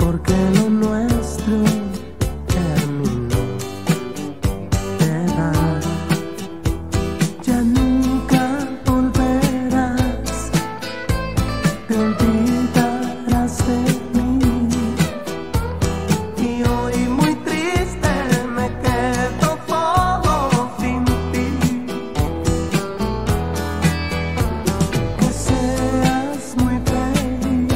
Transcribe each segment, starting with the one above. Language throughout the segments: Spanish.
porque lo nuestro terminó de dar. Ya nunca volverás, te olvidarás de mí. Y hoy muy triste me quedo solo sin ti. Que seas muy feliz,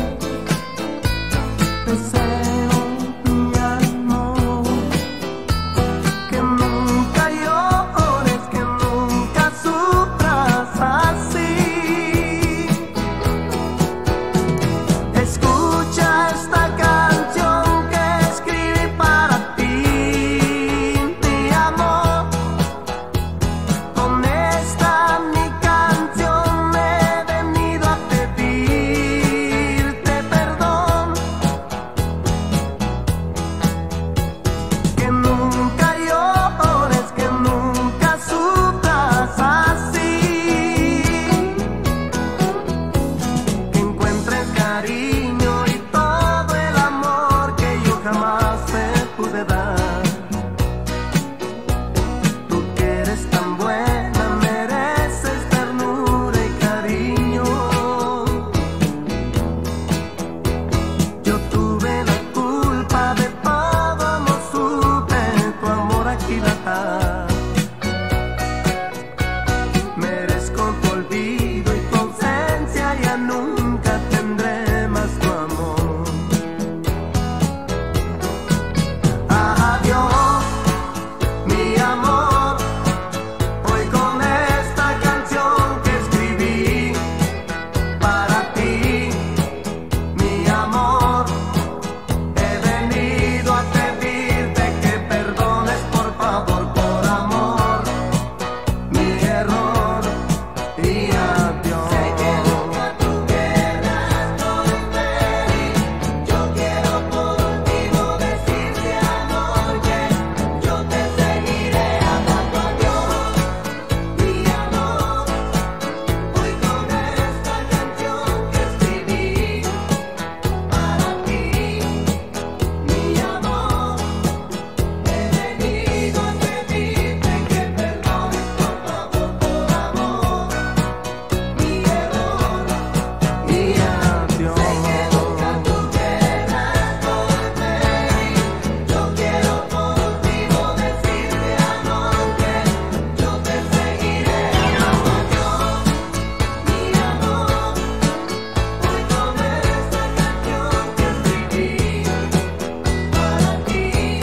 deseo mi amor. Que nunca llores, que nunca sufras así. Escucha esta canción que escribí para ti, mi amor. Con esta mi canción he venido a pedirte perdón. Que nunca llores, que nunca sufras así. Que encuentres cariño y todo el amor que yo jamás te pude dar. Tú que eres tan buena, mereces ternura y cariño. Yo tuve la culpa de todo, no supe tu amor aquilatar. Merezco tu olvido y tu ausencia, ya nunca tendré más tu amor. Adiós, mi amor, hoy con esta canción que escribí para ti, mi amor, he venido a pedirte que perdones por favor, por amor, mi error y adiós. Sé que nunca tú querrás volver y yo quiero por último decirte amor que yo te seguiré amando. Adiós, mi amor, hoy con esta canción que escribí para ti, mi amor, he venido a pedirte que perdones por favor, por amor, mi error y adiós. Sé que nunca tú querrás volver y yo quiero por último decirte amor que yo te seguiré amando. Adiós, mi amor, hoy con esta canción que escribí para ti,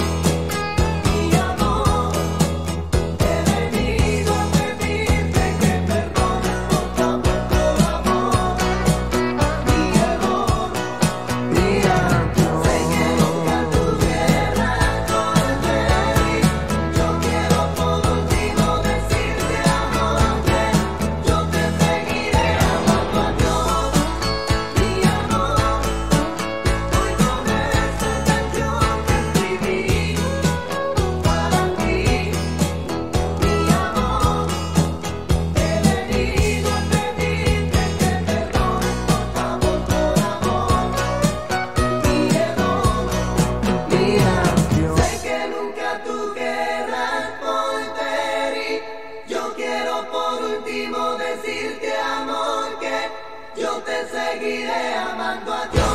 mi amor, he venido a pedirte que perdones por favor, por amor, mi error y adiós. Sé que nunca tú querrás volver y yo quiero por último decirte amor que yo te seguiré amando. Adiós, mi amor, hoy con esta canción que escribí para ti, mi amor, he venido a pedirte que perdones por favor, por amor, mi error y adiós. Sé que nunca tú querrás volver y yo quiero por último decirte amor que yo te seguiré amando. Adiós.